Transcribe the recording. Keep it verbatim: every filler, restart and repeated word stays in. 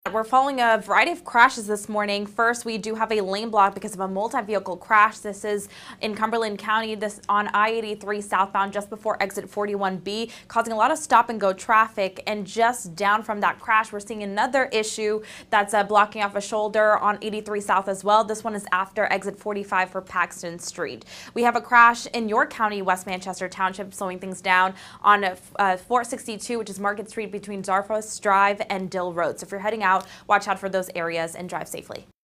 We're following a variety of crashes this morning. First, we do have a lane block because of a multi-vehicle crash. This is in Cumberland County, this on I eighty-three southbound just before exit forty-one B, causing a lot of stop and go traffic. And just down from that crash, we're seeing another issue that's uh, blocking off a shoulder on eighty-three south as well. This one is after exit forty-five for Paxton Street. We have a crash in York County, West Manchester Township, slowing things down on uh, four sixty-two, which is Market Street between Zarfos Drive and Dill Road. So if you're heading out, watch out for those areas and drive safely.